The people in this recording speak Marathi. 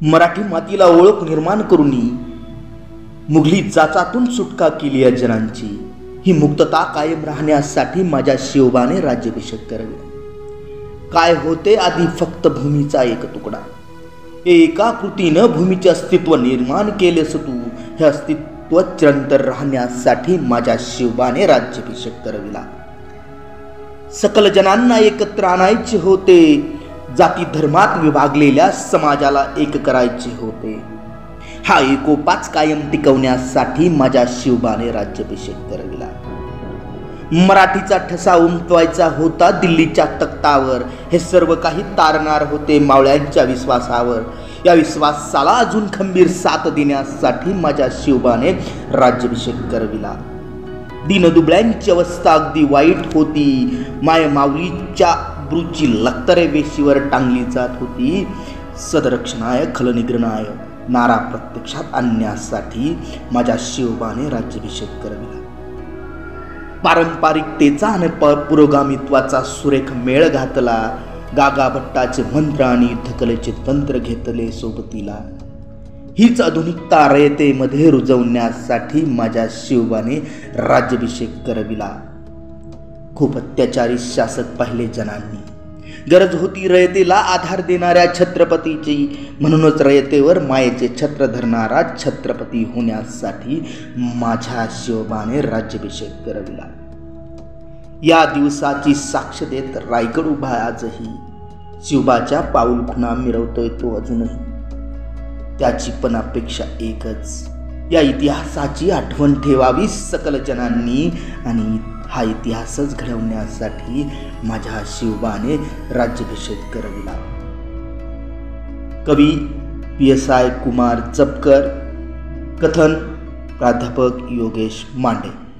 मराठी मातीला ओळख निर्माण करून मुघली जाचातून सुटका केली या जनांची। ही मुक्तता कायम राहण्यासाठी माझ्या शिवबाने राज्याभिषेक करावा। काय होते आधी फक्त भूमीचा एक तुकडा, एका कृतीनं भूमीचे अस्तित्व निर्माण केलेस तू। हे अस्तित्व चिरंतर राहण्यासाठी माझ्या शिवबाने राज्याभिषेक करविला। सकल जनांना एकत्र आणायचे होते, जाती धर्मात विभागलेल्या समाजाला एक करायचे होते। हा एकोपाच कायम टिकवण्यासाठी माझ्या शिवबाने राज्याभिषेक करविला। मराठीचा ठसा उमटवायचा होता दिल्लीच्या तख्तावर। हे सर्व काही तारणार होते मावळ्यांच्या विश्वासावर। या विश्वासाला अजून खंबीर साथ देण्यासाठी माझ्या शिवबाने राज्याभिषेक करविला। दीनदुबळ्यांची अवस्था अगदी वाईट होती। माय माऊलीच्या ब्रूची लक्तरे वेशीवर टांगली जात होती। सदरक्षणाय खलनिग्रहणाय नारा प्रत्यक्षात आणण्यासाठी माझ्या शिवबाने राज्याभिषेक करविला। पारंपरिकतेचा आणि पुरोगामित्वाचा सुरेख मेळ घातला। गागा भट्टाचे मंत्र आणि युद्धकलेचे तंत्र घेतले सोबतीला। हीच आधुनिकता रयतेमध्ये रुजवण्यासाठी माझ्या शिवबाने राज्याभिषेक करविला। खूप अत्याचारी शासक पाहिले जनांनी। गरज होती रयतेला आधार देणाऱ्या छत्रपतीची, म्हणूनच रयतेवर मायेचे छत्र धरणारा छत्रपती होण्यासाठी माझ्या शिवबाने राज्याभिषेक करविला। या दिवसाची साक्ष देत रायगड उभा आजही। शिवबाच्या पाऊलखुणा मिरवतोय तो अजूनही। त्याची पण अपेक्षा एकच, या इतिहासाची आठवण ठेवावी सकल जनांनी आणि हा इतिहासच घडवण्यासाठी माझ्या शिवबाने राज्याभिषेक करविला। कवी PSI कुमार जपकर, कथन प्राध्यापक योगेश मांडे।